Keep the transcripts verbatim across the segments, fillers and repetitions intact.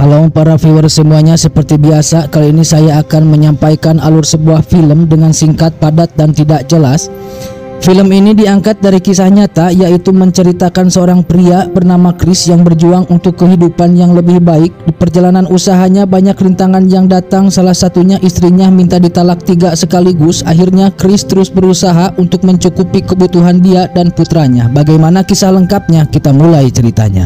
Halo para viewer semuanya, seperti biasa kali ini saya akan menyampaikan alur sebuah film dengan singkat, padat, dan tidak jelas. Film ini diangkat dari kisah nyata, yaitu menceritakan seorang pria bernama Chris yang berjuang untuk kehidupan yang lebih baik. Di perjalanan usahanya banyak rintangan yang datang, salah satunya istrinya minta ditalak tiga sekaligus. Akhirnya Chris terus berusaha untuk mencukupi kebutuhan dia dan putranya. Bagaimana kisah lengkapnya? Kita mulai ceritanya.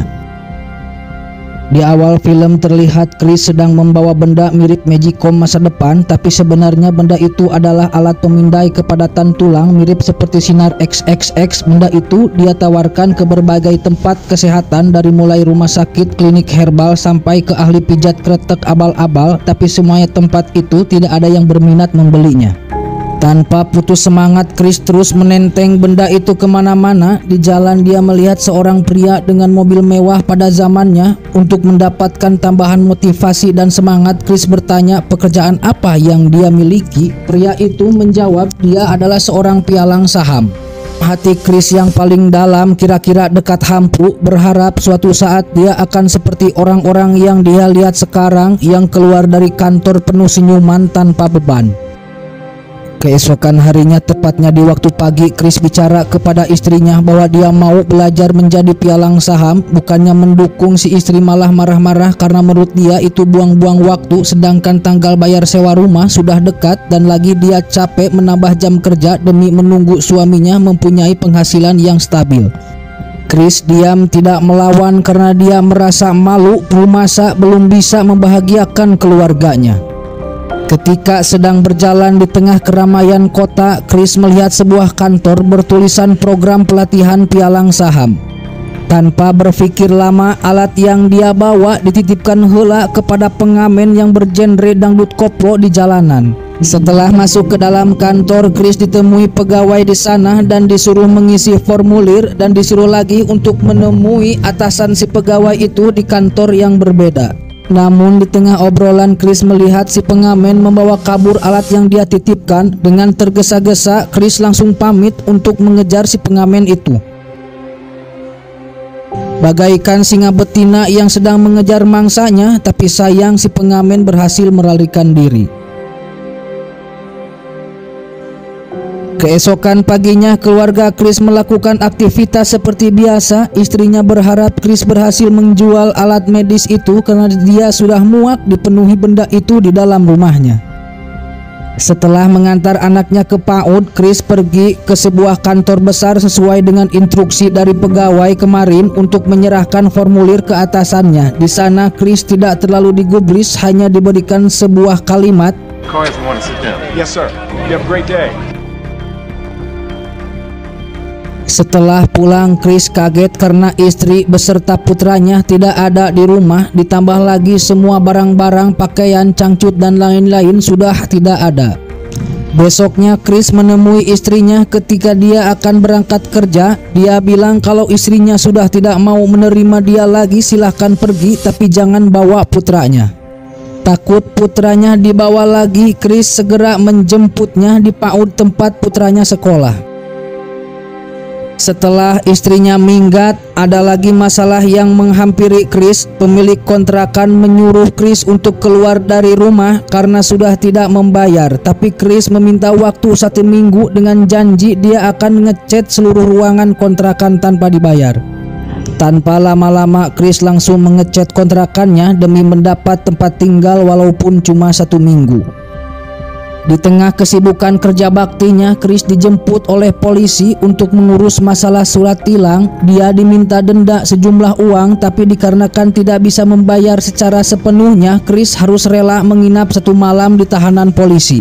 Di awal film terlihat Chris sedang membawa benda mirip Magicom masa depan, tapi sebenarnya benda itu adalah alat pemindai kepadatan tulang mirip seperti sinar X X X. Benda itu dia tawarkan ke berbagai tempat kesehatan, dari mulai rumah sakit, klinik herbal, sampai ke ahli pijat kretek abal-abal, tapi semuanya tempat itu tidak ada yang berminat membelinya. Tanpa putus semangat, Chris terus menenteng benda itu kemana-mana. Di jalan dia melihat seorang pria dengan mobil mewah pada zamannya. Untuk mendapatkan tambahan motivasi dan semangat, Chris bertanya pekerjaan apa yang dia miliki. Pria itu menjawab dia adalah seorang pialang saham. Hati Chris yang paling dalam kira-kira dekat hampu, berharap suatu saat dia akan seperti orang-orang yang dia lihat sekarang, yang keluar dari kantor penuh senyuman tanpa beban. Keesokan harinya, tepatnya di waktu pagi, Chris bicara kepada istrinya bahwa dia mau belajar menjadi pialang saham. Bukannya mendukung, si istri malah marah-marah karena menurut dia itu buang-buang waktu, sedangkan tanggal bayar sewa rumah sudah dekat dan lagi dia capek menambah jam kerja demi menunggu suaminya mempunyai penghasilan yang stabil. Chris diam, tidak melawan karena dia merasa malu, masa belum bisa membahagiakan keluarganya. Ketika sedang berjalan di tengah keramaian kota, Chris melihat sebuah kantor bertulisan program pelatihan pialang saham. Tanpa berpikir lama, alat yang dia bawa dititipkan heula kepada pengamen yang bergenre dangdut koplo di jalanan. Setelah masuk ke dalam kantor, Chris ditemui pegawai di sana dan disuruh mengisi formulir, dan disuruh lagi untuk menemui atasan si pegawai itu di kantor yang berbeda. Namun di tengah obrolan, Chris melihat si pengamen membawa kabur alat yang dia titipkan. Dengan tergesa-gesa, Chris langsung pamit untuk mengejar si pengamen itu. Bagaikan singa betina yang sedang mengejar mangsanya, tapi sayang si pengamen berhasil melarikan diri. Keesokan paginya, keluarga Chris melakukan aktivitas seperti biasa. Istrinya berharap Chris berhasil menjual alat medis itu karena dia sudah muak dipenuhi benda itu di dalam rumahnya. Setelah mengantar anaknya ke PAUD, Chris pergi ke sebuah kantor besar sesuai dengan instruksi dari pegawai kemarin untuk menyerahkan formulir ke atasannya. Di sana Chris tidak terlalu digubris, hanya diberikan sebuah kalimat, Call if you want to sit down. Yes, sir. You have a great day. Setelah pulang, Chris kaget karena istri beserta putranya tidak ada di rumah. Ditambah lagi semua barang-barang, pakaian, cangcut, dan lain-lain sudah tidak ada. Besoknya Chris menemui istrinya ketika dia akan berangkat kerja. Dia bilang kalau istrinya sudah tidak mau menerima dia lagi, silahkan pergi, tapi jangan bawa putranya. Takut putranya dibawa lagi, Chris segera menjemputnya di PAUD tempat putranya sekolah. Setelah istrinya minggat, ada lagi masalah yang menghampiri Chris. Pemilik kontrakan menyuruh Chris untuk keluar dari rumah karena sudah tidak membayar. Tapi Chris meminta waktu satu minggu dengan janji dia akan ngecat seluruh ruangan kontrakan tanpa dibayar. Tanpa lama-lama, Chris langsung mengecat kontrakannya demi mendapat tempat tinggal walaupun cuma satu minggu. Di tengah kesibukan kerja baktinya, Chris dijemput oleh polisi untuk mengurus masalah surat tilang. Dia diminta denda sejumlah uang, tapi dikarenakan tidak bisa membayar secara sepenuhnya, Chris harus rela menginap satu malam di tahanan polisi.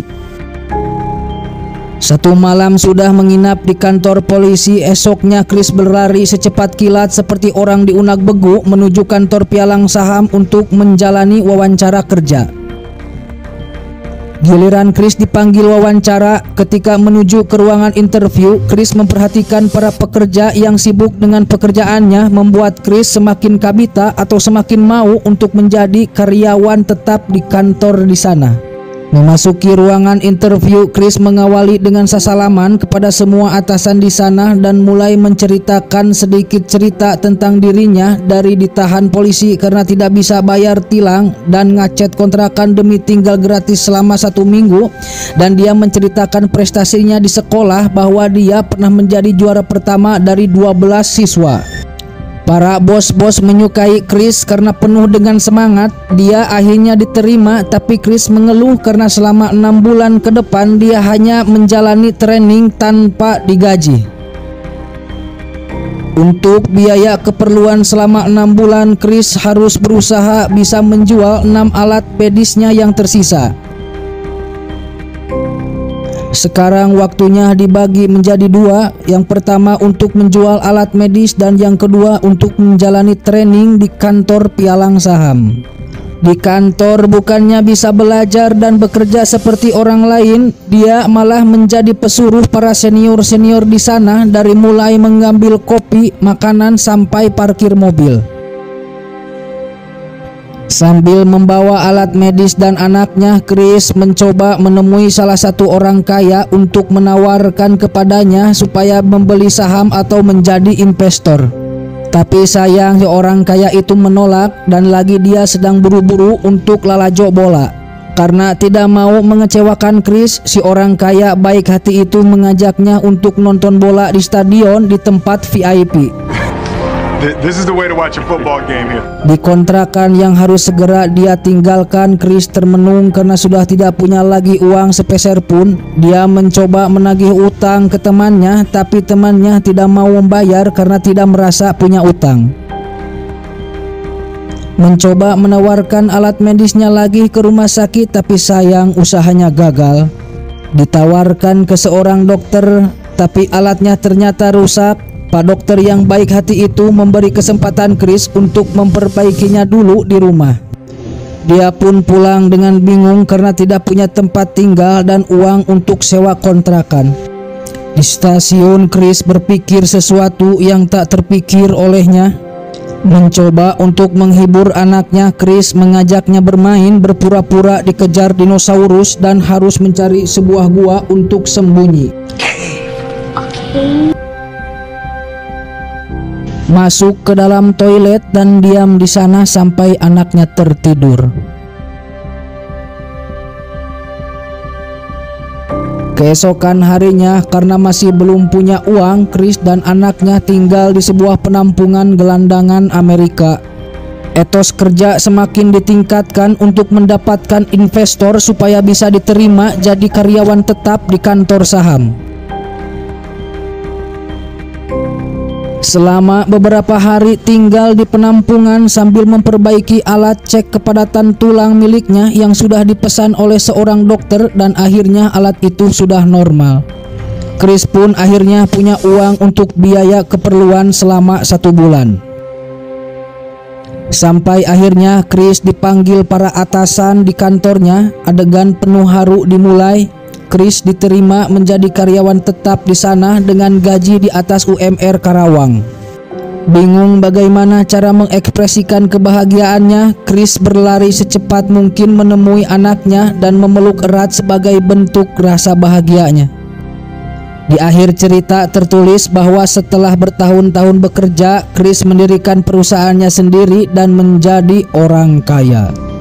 Satu malam sudah menginap di kantor polisi, esoknya Chris berlari secepat kilat seperti orang diunag begu menuju kantor pialang saham untuk menjalani wawancara kerja. Giliran Chris dipanggil wawancara. Ketika menuju ke ruangan interview, Chris memperhatikan para pekerja yang sibuk dengan pekerjaannya, membuat Chris semakin kabita atau semakin mau untuk menjadi karyawan tetap di kantor di sana. Memasuki ruangan interview, Chris mengawali dengan sasalaman kepada semua atasan di sana dan mulai menceritakan sedikit cerita tentang dirinya dari ditahan polisi karena tidak bisa bayar tilang dan ngacet kontrakan demi tinggal gratis selama satu minggu. Dan dia menceritakan prestasinya di sekolah bahwa dia pernah menjadi juara pertama dari dua belas siswa. Para bos-bos menyukai Chris karena penuh dengan semangat. Dia akhirnya diterima, tapi Chris mengeluh karena selama enam bulan ke depan dia hanya menjalani training tanpa digaji. Untuk biaya keperluan selama enam bulan, Chris harus berusaha bisa menjual enam alat medisnya yang tersisa. Sekarang waktunya dibagi menjadi dua. Yang pertama untuk menjual alat medis dan yang kedua untuk menjalani training di kantor pialang saham. Di kantor bukannya bisa belajar dan bekerja seperti orang lain, dia malah menjadi pesuruh para senior-senior di sana, dari mulai mengambil kopi, makanan sampai parkir mobil. Sambil membawa alat medis dan anaknya, Chris mencoba menemui salah satu orang kaya untuk menawarkan kepadanya supaya membeli saham atau menjadi investor. Tapi sayang, si orang kaya itu menolak, dan lagi dia sedang buru-buru untuk lalajo bola. Karena tidak mau mengecewakan Chris, si orang kaya baik hati itu mengajaknya untuk nonton bola di stadion di tempat V I P. This is the way to watch a football game here. Di kontrakan yang harus segera dia tinggalkan, Chris termenung karena sudah tidak punya lagi uang sepeser pun. Dia mencoba menagih utang ke temannya, tapi temannya tidak mau membayar karena tidak merasa punya utang. Mencoba menawarkan alat medisnya lagi ke rumah sakit, tapi sayang usahanya gagal. Ditawarkan ke seorang dokter, tapi alatnya ternyata rusak. Pak dokter yang baik hati itu memberi kesempatan Chris untuk memperbaikinya dulu di rumah. Dia pun pulang dengan bingung karena tidak punya tempat tinggal dan uang untuk sewa kontrakan. Di stasiun, Chris berpikir sesuatu yang tak terpikir olehnya. Mencoba untuk menghibur anaknya, Chris mengajaknya bermain berpura-pura dikejar dinosaurus dan harus mencari sebuah gua untuk sembunyi. Masuk ke dalam toilet dan diam di sana sampai anaknya tertidur. Keesokan harinya, karena masih belum punya uang, Chris dan anaknya tinggal di sebuah penampungan gelandangan Amerika. Etos kerja semakin ditingkatkan untuk mendapatkan investor supaya bisa diterima jadi karyawan tetap di kantor saham. Selama beberapa hari tinggal di penampungan sambil memperbaiki alat cek kepadatan tulang miliknya yang sudah dipesan oleh seorang dokter, dan akhirnya alat itu sudah normal. Chris pun akhirnya punya uang untuk biaya keperluan selama satu bulan. Sampai akhirnya Chris dipanggil para atasan di kantornya. Adegan penuh haru dimulai. Chris diterima menjadi karyawan tetap di sana dengan gaji di atas U M R Karawang. Bingung bagaimana cara mengekspresikan kebahagiaannya, Chris berlari secepat mungkin menemui anaknya dan memeluk erat sebagai bentuk rasa bahagianya. Di akhir cerita tertulis bahwa setelah bertahun-tahun bekerja, Chris mendirikan perusahaannya sendiri dan menjadi orang kaya.